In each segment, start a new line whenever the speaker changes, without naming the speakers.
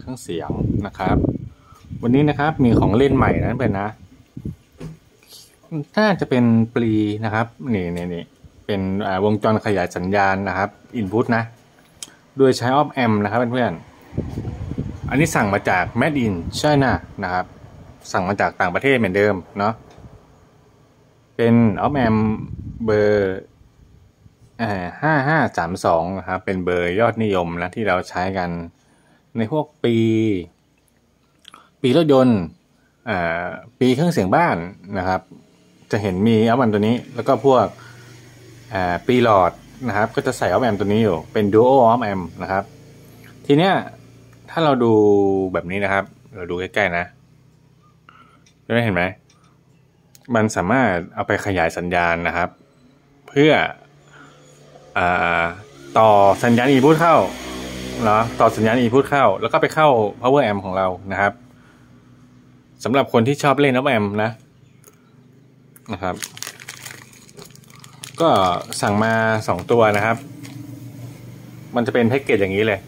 รื่องเสียงนะครับวันนี้นะครับมีของเล่นใหม่นะเพื่อนนะน่าจะเป็นปลีนะครับนี่เป็นวงจรขยายสัญญาณนะครับอินพุตนะโดยใช้ออฟแอมนะครับเพื่อนๆอันนี้สั่งมาจาก Made in China นะครับสั่งมาจากต่างประเทศเหมือนเดิมเนาะเป็นออฟแอมเบอร์5532นะครับเป็นเบอร์ยอดนิยมนะที่เราใช้กันในพวกปีรถยนต์ปีเครื่องเสียงบ้านนะครับจะเห็นมีอัลแอมตัวนี้แล้วก็พวกปีหลอดนะครับก็จะใส่อัลแอมตัวนี้อยู่เป็น Duo อัลแอมนะครับทีเนี้ยถ้าเราดูแบบนี้นะครับเราดูใกล้ๆนะจะได้เห็นไหมมันสามารถเอาไปขยายสัญญาณนะครับเพื่อต่อสัญญาณ input เข้าเนาะต่อสัญญาณ input เข้าแล้วก็ไปเข้า power amp ของเรานะครับสำหรับคนที่ชอบเล่น op amp นะครับก็สั่งมา2ตัวนะครับมันจะเป็นแพ็กเกจอย่างนี้เลย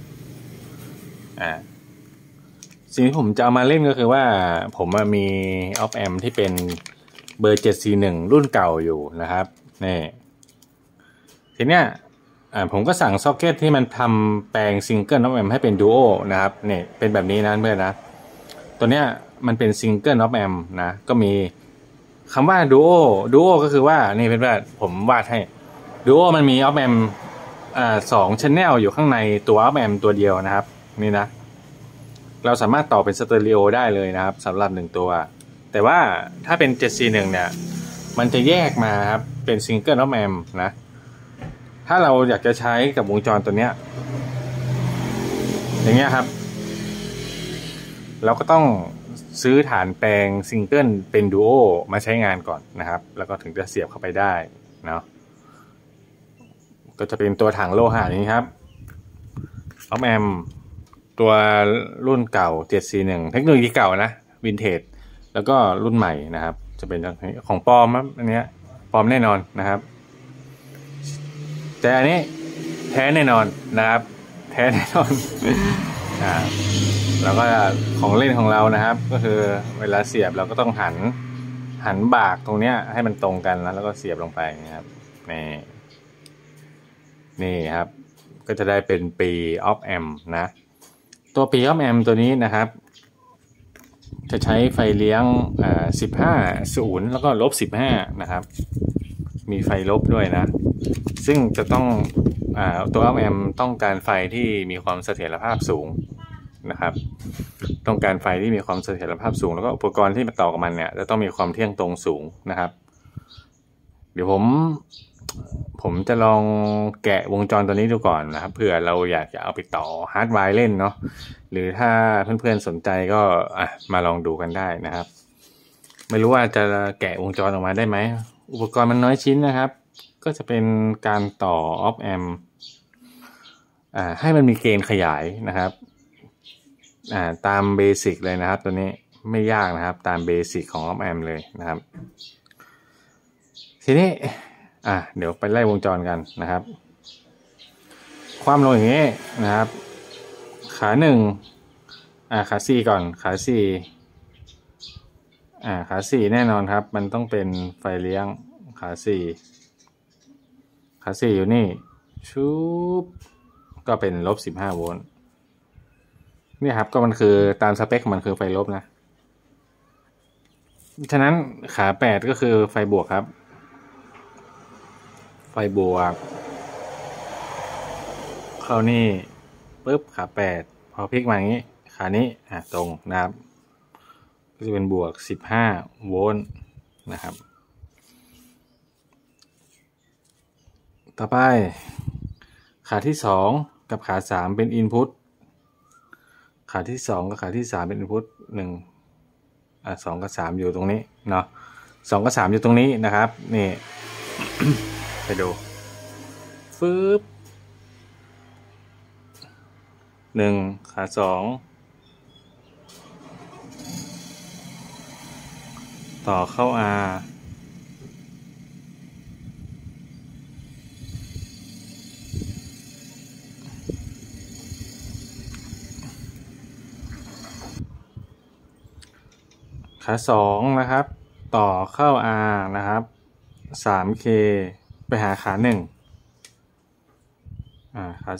สิ่งที่ผมจะเอามาเล่นก็คือว่าผมมี op amp ที่เป็นเบอร์741รุ่นเก่าอยู่นะครับนี่ทีเนี้ยผมก็สั่งซ็อกเก็ตที่มันทำแปลงซิงเกิล op amp ให้เป็นดูโอนะครับนี่เป็นแบบนี้นะเพื่อนนะตัวเนี้ยมันเป็นซิงเกิล op amp นะก็มีคำว่าดูโอก็คือว่านี่เป็นแบบผมวาดให้ดูโอมันมี op amp 2 channel อยู่ข้างในตัว op amp ตัวเดียวนะครับนี่นะเราสามารถต่อเป็นสเตอริโอได้เลยนะครับสำหรับ1ตัวแต่ว่าถ้าเป็น741เนี่ยมันจะแยกมาครับเป็นซิงเกิล op amp นะถ้าเราอยากจะใช้กับวงจรตัวเนี้ยอย่างเงี้ยครับเราก็ต้องซื้อฐานแปลงซิงเกิลเป็นดูโอมาใช้งานก่อนนะครับแล้วก็ถึงจะเสียบเข้าไปได้เนาะก็จะเป็นตัวถังโลหะนี้ครับออฟแอมตัวรุ่นเก่า741เทคโนโลยีเก่านะวินเทจแล้วก็รุ่นใหม่นะครับจะเป็นของปลอมครับอันนี้ปลอมแน่นอนนะครับแต่อันนี้แท้แน่นอนนะครับแท้แน่นอนแล้วก็ของเล่นของเรานะครับก็คือเวลาเสียบเราก็ต้องหันบากตรงเนี้ยให้มันตรงกันแล้วก็เสียบลงไปนะครับนี่ครับก็จะได้เป็นปีออฟแอมนะตัวปีออฟแอมตัวนี้นะครับจะใช้ไฟเลี้ยง15 แล้วก็-15นะครับมีไฟลบด้วยนะซึ่งจะต้องตัวอัลแอมต้องการไฟที่มีความเสถียรภาพสูงนะครับต้องการไฟที่มีความเสถียรภาพสูงแล้วก็อุปกรณ์ที่มาต่อกับมันเนี่ยจะต้องมีความเที่ยงตรงสูงนะครับเดี๋ยวผมจะลองแกะวงจรตัวนี้ดูก่อนนะครับเผื่อเราอยากจะเอาไปต่อฮาร์ดไวร์เล่นเนาะหรือถ้าเพื่อนๆสนใจก็มาลองดูกันได้นะครับไม่รู้ว่าจะแกะวงจรออกมาได้ไหมอุปกรณ์มันน้อยชิ้นนะครับก็จะเป็นการต่อออฟแอมให้มันมีเกณฑ์ขยายนะครับตามเบสิกเลยนะครับตัวนี้ไม่ยากนะครับตามเบสิกของออฟแอมเลยนะครับทีนี้เดี๋ยวไปไล่วงจรกันนะครับความลงอย่างนี้นะครับขาขา4ก่อนขา4แน่นอนครับมันต้องเป็นไฟเลี้ยงขา4อยู่นี่ชุบก็เป็น-15 โวลต์นี่ครับก็มันคือตามสเปคมันคือไฟลบนะฉะนั้นขา8ก็คือไฟบวกครับไฟบวกเข้านี่ปุ๊บขา8พอพลิกมาอย่างนี้ขานี้ตรงนะครับก็จะเป็นบวก15 โวลต์นะครับต่อไปขาที่2กับขา3เป็น input ขาที่2กับขาที่3เป็น input 2กับ3อยู่ตรงนี้เนาะ2กับ3อยู่ตรงนี้นะครับนี่ ไปดูฟึบ1ขา2ต่อเข้า R ขา2นะครับต่อเข้า R นะครับ 3K ไปหาขา1ขา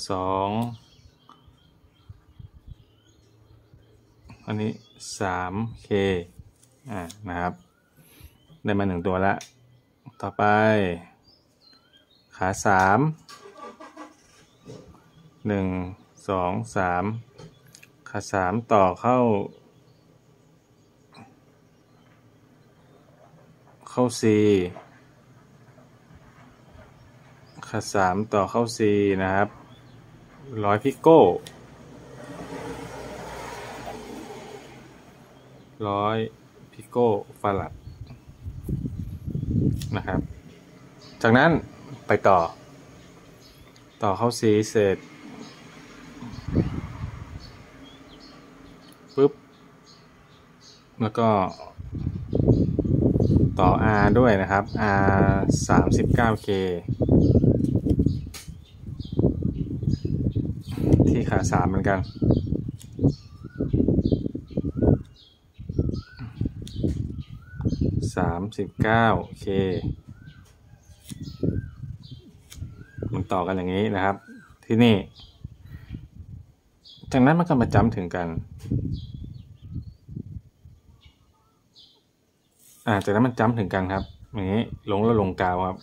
2อันนี้ 3K นะครับได้มา1ตัวแล้วต่อไปขา3 1 2 3ขา3ต่อเข้าC ขา3ต่อเข้า C นะครับ100 พิโก้100 พิโก้ฟารัดนะครับจากนั้นไปต่อเข้า C เสร็จปุ๊บแล้วก็ต่อ R ด้วยนะครับ R 39K ที่ขา3เหมือนกัน39K มันต่อกันอย่างนี้นะครับที่นี่จากนั้นมันก็มาจ้ำถึงกันจากนั้นมันจ้ำถึงกันครับอย่างนี้ลงแล้วลงกาวครับ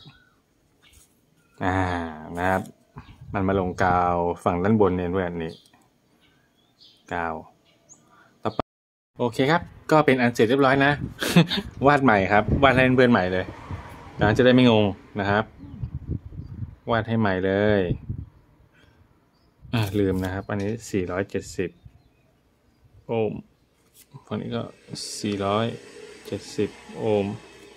นะครับมันมาลงกาวฝั่งด้านบนเนี่ยด้วยอันนี้กาวต่อไปโอเคครับก็เป็นอันเสร็จเรียบร้อยนะ วาดใหม่ครับวาดให้เพื่อนใหม่เลยจะได้ไม่งงนะครับวาดให้ใหม่เลยลืมนะครับอันนี้470โอห์มฝั่งนี้ก็470โอห์ม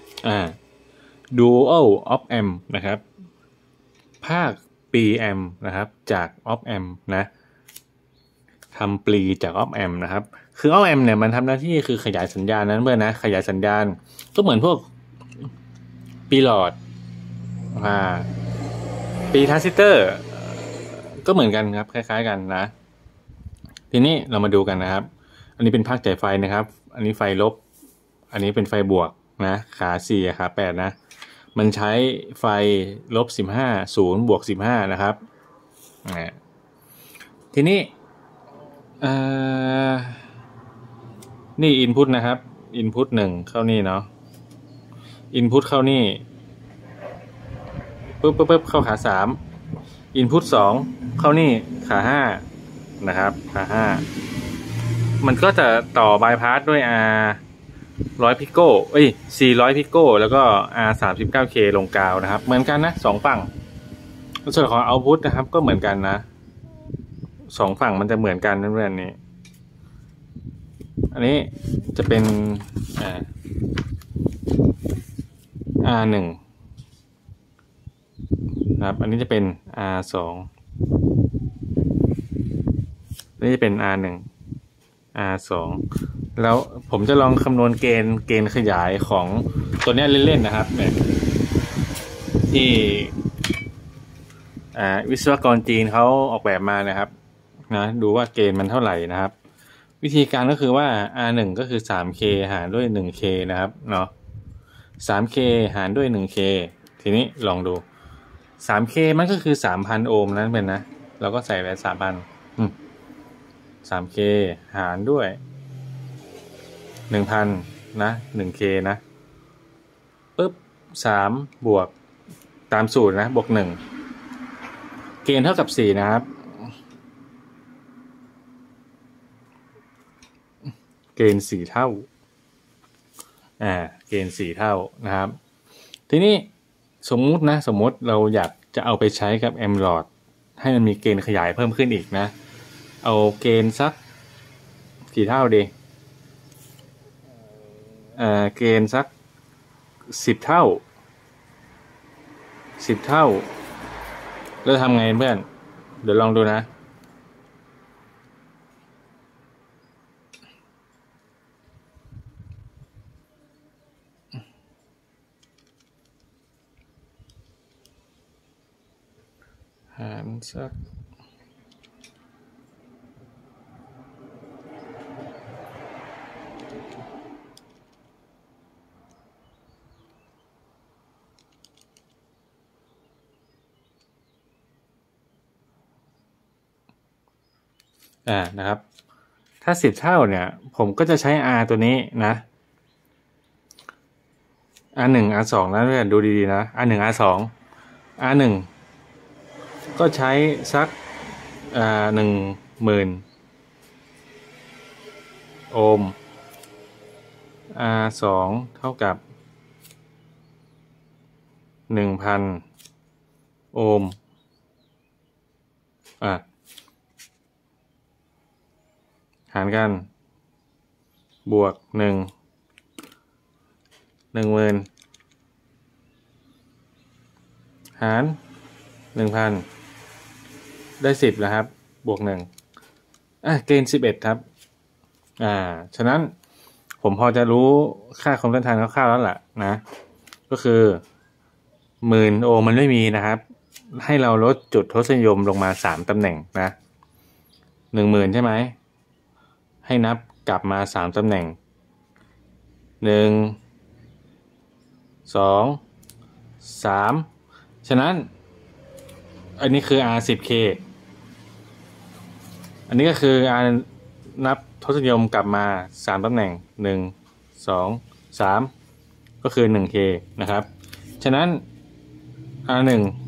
Dual op amp นะครับภาค preamp นะครับจาก op amp นะทำปลีจาก op amp นะครับคือ op amp เนี่ยมันทำหน้าที่คือขยายสัญญาณนั้นเพื่อนนะขยายสัญญาณก็เหมือนพวกปีหลอดปีทรานซิสเตอร์ก็เหมือนกันครับคล้ายๆกันนะทีนี้เรามาดูกันนะครับอันนี้เป็นภาคจ่ายไฟนะครับอันนี้ไฟลบอันนี้เป็นไฟบวกนะขา4ขา8นะมันใช้ไฟ-15 0 บวก 15นะครับทีนี้นี่อินพุตนะครับอินพุต1เข้านี่เนาะอินพุตเข้านี่ปึ๊บเข้าขา3อินพุต2เข้านี่ขา5นะครับขา5มันก็จะต่อบายพาสด้วย R 100 พิโก้400 พิโก้แล้วก็ R 39K ลงกาวนะครับเหมือนกันนะ2ฝั่งส่วนของเอาท์พุตนะครับก็เหมือนกันนะ2ฝั่งมันจะเหมือนกันนั่นเองนี่อันนี้จะเป็นR1 นะครับอันนี้จะเป็น R2 นี่จะเป็น R1 R2 แล้วผมจะลองคำนวณเกณฑ์ขยายของตัวนี้เล่นๆนะครับเนี่ยที่วิศวกรจีนเขาออกแบบมานะครับนะดูว่าเกณฑ์มันเท่าไหร่นะครับวิธีการก็คือว่า R1 ก็คือ 3K หารด้วย 1K นะครับเนาะ 3K หารด้วย 1K ทีนี้ลองดู 3K มันก็คือ 3,000 โอห์มนั่นเป็นนะเราก็ใส่ไป 3,000 3K หารด้วย 1,000 นะ 1K นะปึ๊บ3บวกตามสูตรนะบวก1เกณฑ์เท่ากับ4นะครับเกณฑ์4เท่าเกณฑ์4เท่านะครับทีนี้สมมุติเราอยากจะเอาไปใช้กับแอมหลอดให้มันมีเกณฑ์ขยายเพิ่มขึ้นอีกนะเอาเกณฑ์สักกี่เท่าดีเกณฑ์สัก10 เท่าแล้วทำไงเพื่อนเดี๋ยวลองดูนะหารสักนะครับถ้า10 เท่าเนี่ยผมก็จะใช้ R ตัวนี้นะ R1 R2 นะเพื่อนดูดีๆนะ R1 R2 R1 ก็ใช้สัก10,000 โอห์ม R2 เท่ากับ 1,000 โอห์มหารกันบวก10,000 หาร 1,000 ได้10นะครับบวก1เกณฑ์11ครับฉะนั้นผมพอจะรู้ค่าความต้านทานคร่าวๆแล้วล่ะนะก็คือ10,000 โอห์มมันไม่มีนะครับให้เราลดจุดทศนิยมลงมา3ตำแหน่งนะ 10,000 ใช่ไหมให้นับกลับมา3ตำแหน่ง1 2 3ฉะนั้นอันนี้คือ R10K อันนี้ก็คือ R นับทศนิยมกลับมา3ตำแหน่ง1 2 3ก็คือ 1K นะครับฉะนั้น R1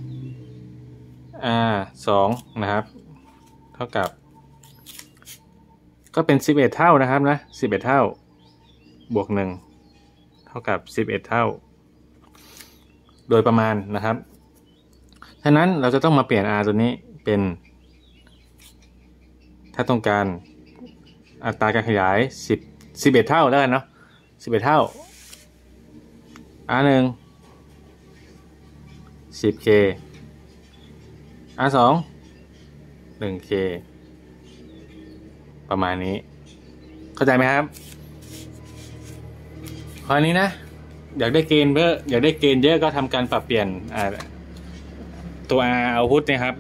R2 นะครับเท่ากับก็เป็น11 เท่านะครับนะ11 เท่าบวก1เท่ากับ11 เท่าโดยประมาณนะครับฉะนั้นเราจะต้องมาเปลี่ยน R ตัวนี้เป็นถ้าต้องการอัตราการขยาย11 เท่าแล้วกันเนาะ11 เท่า R1 10K R2 1K ประมาณนี้เข้าใจไหมครับข้อนี้นะอยากได้เกณฑ์เยอะก็ทำการปรับเปลี่ยนตัว R output นะครับ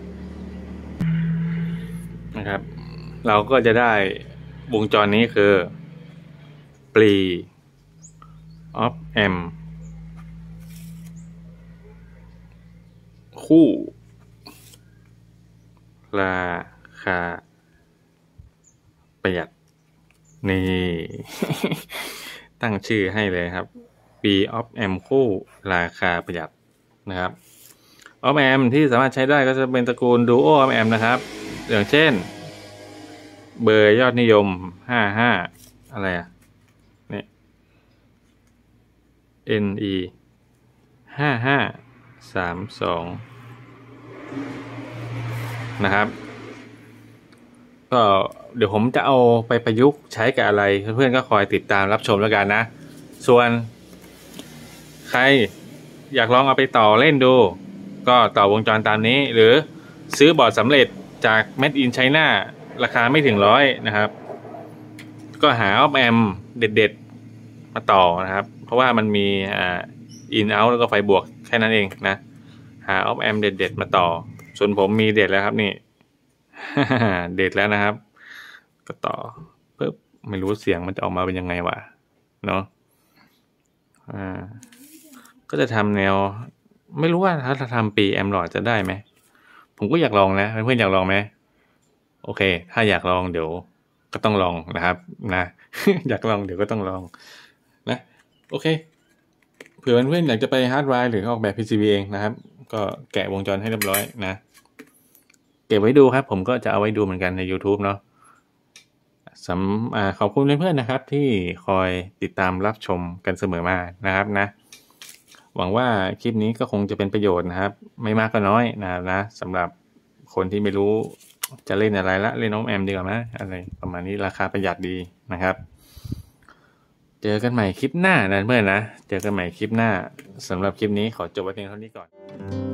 เราก็จะได้วงจรนี้คือปลี op amp คู่ราคาประหยัดนี่ ตั้งชื่อให้เลยครับ ปลี op amp คู่ราคาประหยัดนะครับ op amp ที่สามารถใช้ได้ก็จะเป็นตระกูล duo op amp นะครับอย่างเช่นเบอร์ยอดนิยม55อะไรเนี่ย NE 5532นะครับก็เดี๋ยวผมจะเอาไปประยุกต์ใช้กับอะไรเพื่อนๆก็คอยติดตามรับชมแล้วกันนะส่วนใครอยากลองเอาไปต่อเล่นดูก็ต่อวงจรตามนี้หรือซื้อบอร์ดสำเร็จจาก Made in China ราคาไม่ถึง100นะครับก็หา op amp เด็ดๆมาต่อนะครับเพราะว่ามันมีin out แล้วก็ไฟบวกแค่นั้นเองนะหา op amp เด็ดๆมาต่อส่วนผมมีเด็ดแล้วครับนี่ เด็ดแล้วนะครับก็ต่อปึ๊บไม่รู้เสียงมันจะออกมาเป็นยังไงวะเนาะก็จะทำแนวไม่รู้ว่าถ้าทำปีแอมหลอดจะได้ไหมผมก็อยากลองนะเพื่อนๆอยากลองไหมโอเคถ้าอยากลองเดี๋ยวก็ต้องลองนะครับนะ อยากลองเดี๋ยวก็ต้องลองนะโอเคเผื่อเพื่อนๆอยากจะไปฮาร์ดไวร์หรือออกแบบ PCB เองนะครับก็แกะวงจรให้เรียบร้อยนะเก็บไว้ดูครับผมก็จะเอาไว้ดูเหมือนกันใน YouTube เนาะขอบคุณเพื่อนๆนะครับที่คอยติดตามรับชมกันเสมอมานะครับนะหวังว่าคลิปนี้ก็คงจะเป็นประโยชน์นะครับไม่มากก็น้อยนะครับนะสำหรับคนที่ไม่รู้จะเล่นอะไรละเล่นop ampดีกว่าไหมอะไรประมาณนี้ราคาประหยัดดีนะครับเจอกันใหม่คลิปหน้านะเพื่อนนะเจอกันใหม่คลิปหน้าสำหรับคลิปนี้ขอจบไว้เพียงเท่านี้ก่อน